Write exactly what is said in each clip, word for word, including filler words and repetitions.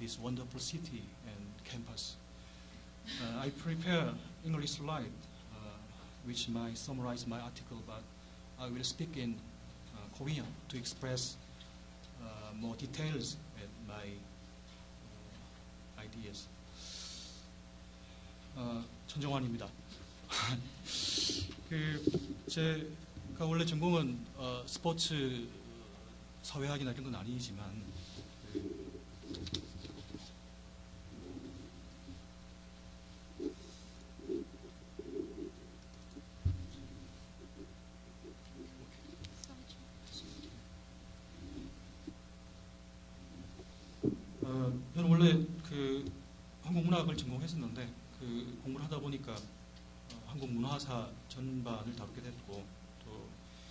this wonderful city and campus. Uh, I prepare English slide, uh, which might summarize my article, but I will speak in uh, Korean to express uh, more details and my uh, ideas. 어, 천정환입니다. 그 제가 원래 전공은 어, 스포츠 사회학이나 이런 건 아니지만 어, 저는 원래 그 한국문학을 전공했었는데 그 공부를 하다 보니까 어, 한국 문화사 전반을 다루게 됐고 또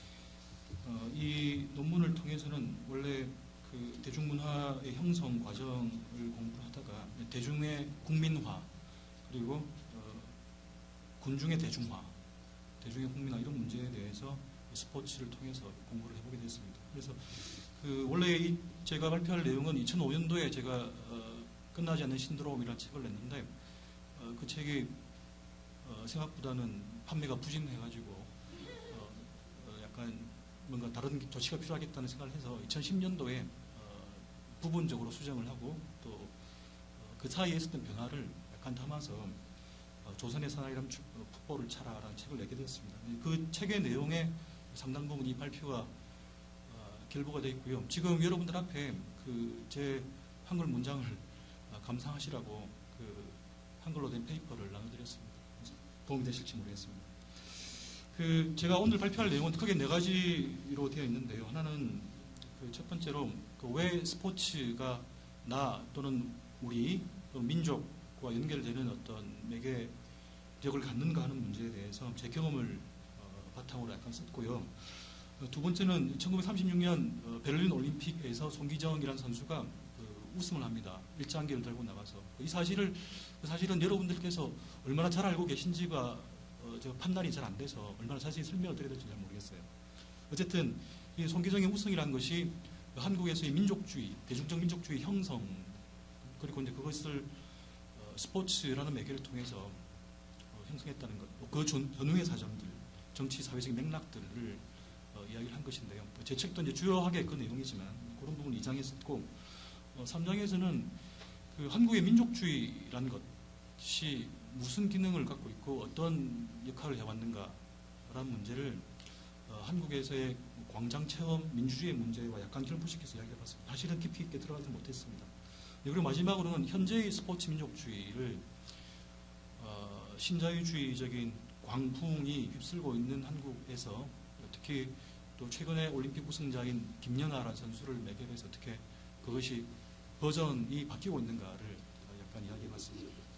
이 어, 논문을 통해서는 원래 그 대중문화의 형성 과정을 공부를 하다가 대중의 국민화 그리고 어, 군중의 대중화, 대중의 국민화 이런 문제에 대해서 스포츠를 통해서 공부를 해보게 됐습니다. 그래서 그 원래 이 제가 발표할 내용은 이천오 년도에 제가 어, 끝나지 않는 신드롬이라는 책을 냈는데 어, 그 책이 어, 생각보다는 판매가 부진해가지고 어, 어, 약간 뭔가 다른 조치가 필요하겠다는 생각을 해서 이천십 년도에 어, 부분적으로 수정을 하고 또 그 어, 사이에 있었던 변화를 약간 담아서 어, 조선의 사나이란 폭포를 차라라는 책을 내게 되었습니다. 그 책의 내용의 상당 부분이 발표가 어, 결부가 되어 있고요. 지금 여러분들 앞에 그 제 한글 문장을 어, 감상하시라고 그 한글로 된 페이퍼를 나눠드렸습니다. 도움이 되실지 모르겠습니다. 그 제가 오늘 발표할 내용은 크게 네 가지로 되어 있는데요. 하나는 그 첫 번째로 그 왜 스포츠가 나 또는 우리 또 민족과 연결되는 어떤 매개력을 갖는가 하는 문제에 대해서 제 경험을 어, 바탕으로 약간 썼고요. 어, 두 번째는 천구백삼십육 년 어, 베를린 올림픽에서 송기정이라는 선수가 그 우승을 합니다. 일장기를 들고 나가서 이 사실을 사실은 여러분들께서 얼마나 잘 알고 계신지가 어, 저 판단이 잘 안 돼서 얼마나 자세히 설명을 드려야 될지 잘 모르겠어요. 어쨌든 이 송기정의 우승이라는 것이 한국에서의 민족주의, 대중적 민족주의 형성 그리고 이제 그것을 어, 스포츠라는 매개를 통해서 어, 형성했다는 것, 그 전후의 사정들, 정치 사회적인 맥락들을 어, 이야기를 한 것인데요. 제 책도 이제 주요하게 그 내용이지만 그런 부분을 이 장에 썼고 어, 삼 장에서는 그 한국의 민족주의라는 것이 무슨 기능을 갖고 있고 어떤 역할을 해왔는가라는 문제를 어, 한국에서의 광장 체험 민주주의의 문제와 약간 결부시켜서 이야기해봤습니다. 사실은 깊이 있게 들어가지 못했습니다. 그리고 마지막으로는 현재의 스포츠 민족주의를 어, 신자유주의적인 광풍이 휩쓸고 있는 한국에서 특히 또 최근에 올림픽 우승자인 김연아라는 선수를 매개로 해서 어떻게 그것이 버전이 바뀌고 있는가를 약간 이야기해봤습니다.